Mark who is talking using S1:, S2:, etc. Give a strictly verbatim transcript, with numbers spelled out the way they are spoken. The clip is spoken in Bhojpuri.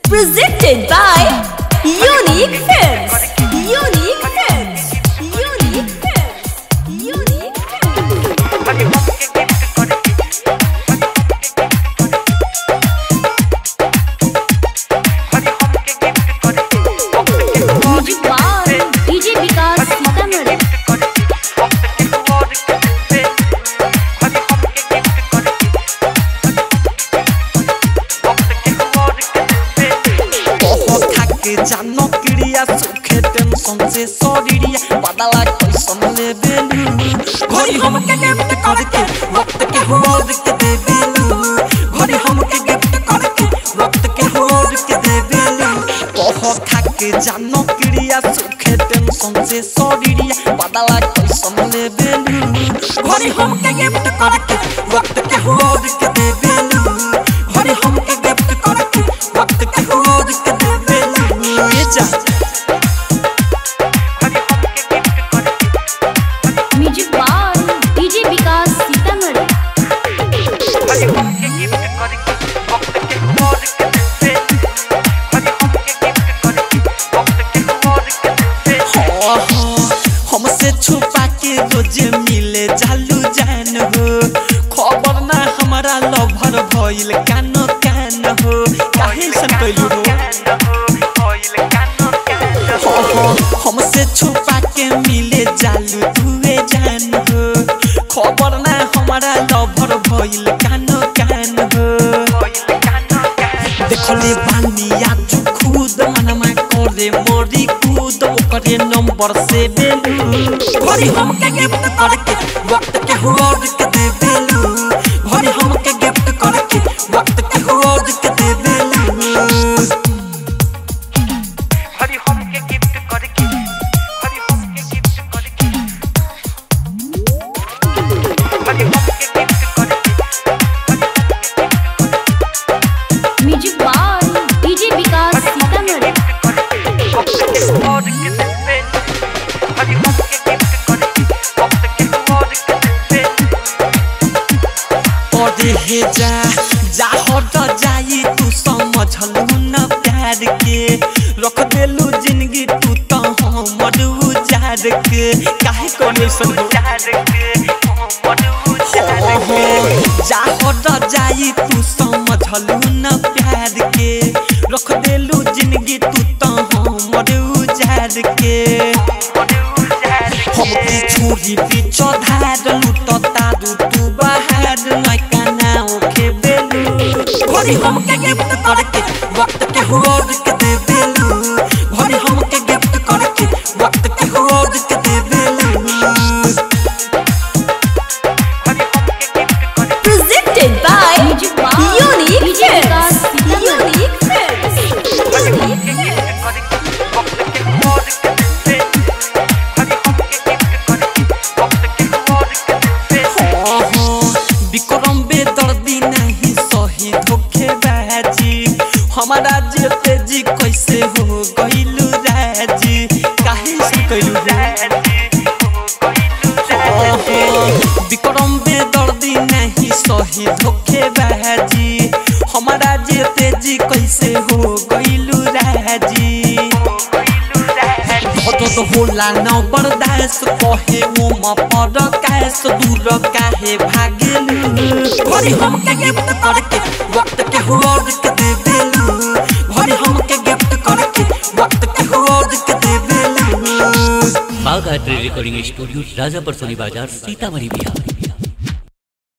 S1: Presented by Unique Films. Unique Films. Unique Films. Unique Films. Music by D J Vikas Sitamarhi.
S2: जानो किड़िया सुखे टेंशन से सॉरीडिया बदला कैसन ले बेलू घड़ी हमके गिफ्ट करके वक्त के होर के दे बेलू घड़ी हमके गिफ्ट करके वक्त के होर के दे बेलू ओहो खाके जानो किड़िया सुखे टेंशन से सॉरीडिया बदला कैसन ले बेलू घड़ी हमके गिफ्ट करके वक्त के होर के दे बेलू घड़ी हमके गिफ्ट करके वक्त के होर के दे
S1: Music by D J Vikas Sitamarhi.
S2: हमसे छुपा के रोज मिले जालू जान हो खबर ना हमारा लवर भइल कानो कान हो काहे सन कइलू हो हमसे छुपा के मिले जालू तुए जान हो खबर ना हमारा लवर भइल कानो कान हो देखले बानिया तू खुद मनमा करे मोरी कूद ओकरे नंबर से बेलू घड़ी हमके गिफ्ट करके वक्त के होर के दे बेलू घड़ी हमके गिफ्ट करके वक्त के होर के दे बेलू घड़ी हमके गिफ्ट करके घड़ी हमके गिफ्ट करके घड़ी हमके गिफ्ट करके
S1: Music by D J Vikas Sitamarhi.
S2: हे जा जा हट जाई तू समझलू न प्यार के रख देलू जिंदगी तू तो हमर उजाड़ के काहे कनेक्शन जा हट जाई तू समझलू न प्यार के रख देलू जिंदगी तू तो हमर उजाड़ के हमके छोरी बीच धार लुटता तू बाहर लइका नाओ के बेलू घड़ी हमके गिफ्ट करके वक्त के होर के दे बेलू घड़ी हमके गिफ्ट करके वक्त के होर के दे बेलू
S1: Presented by Unique Films. Unique Films.
S2: Vikram बेदर्दी नहीं सही धोखेबाजी हमारा जे तेजी कैसे हो गइलू राजी काहे से कइलू विक्रम बेदर्दी नहीं सही धोखेबाजी हमारा जे तेजी कैसे हो गइलू राजी तो होला न बर्दाश्त कहे वो म पर कैस दूर काहे भागेलू घड़ी हमके गिफ्ट करके वक्त के होर के दे बेलू घड़ी हमके गिफ्ट करके वक्त के होर के दे बेलू
S3: बाघ आर्ट रिकॉर्डिंग स्टूडियो राजापुर सोनी बाजार सीतामढ़ी बिहार।